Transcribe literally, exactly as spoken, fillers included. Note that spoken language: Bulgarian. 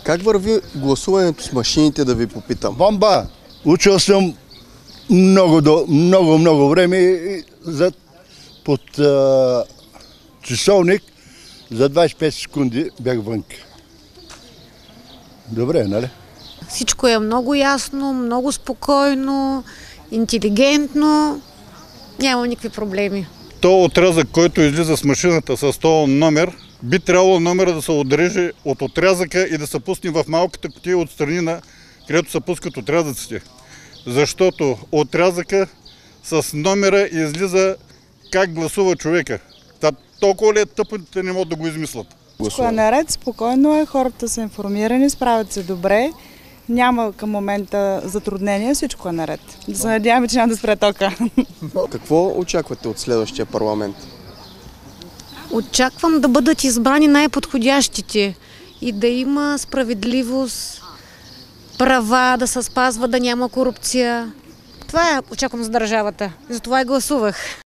Как върви гласуването с машините, да ви попитам? Бомба! Учил съм много, до, много, много време и за, под а, часовник за двайсет и пет секунди бях вън. Добре, нали? Всичко е много ясно, много спокойно, интелигентно. Няма никакви проблеми. То отрязък, който излиза с машината с този номер, би трябвало номера да се отреже от отрязъка и да се пусне в малката кутия отстрани, на където се пускат отрязъците. Защото отрязъка с номера излиза как гласува човека. Та, толкова ли е тъпо, не могат да го измислят? Всичко е наред, спокойно е, хората са информирани, справят се добре. Няма към момента затруднения, всичко е наред. Да се надяваме, че няма да спре тока. Какво очаквате от следващия парламент? Очаквам да бъдат избрани най-подходящите и да има справедливост, права, да се спазва, да няма корупция. Това е очаквам за държавата. Затова и гласувах.